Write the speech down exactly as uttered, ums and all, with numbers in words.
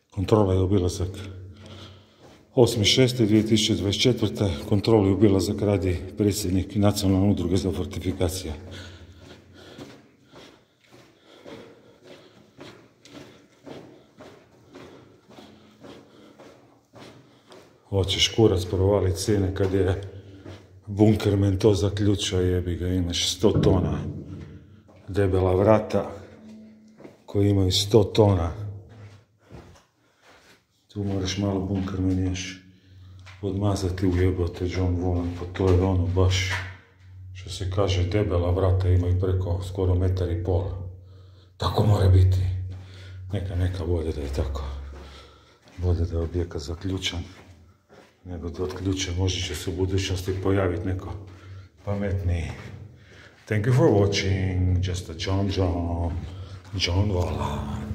Kontrola i obilazak. osmi šesti dvije tisuće dvadeset četvrte. Kontrola i obilazak radi predsjednik Nacionalne udruge za fortifikacije. Hoćeš kurac provaliti cijene kad je bunkermen to zaključio, jebi ga, imaš sto tona debela vrata koji imaju sto tona. Tu moraš malo bunkermen još odmazati u jebote John Woolen, pa to je ono baš, što se kaže, debela vrata imaju preko skoro metar i pol. Tako mora biti. Neka, neka, bolje da je tako. Bolje da je objekat zaključan nego da otključen. Možda će se u budućnosti pojaviti neko pametniji. Thank you for watching. Just a John John. John Woolen.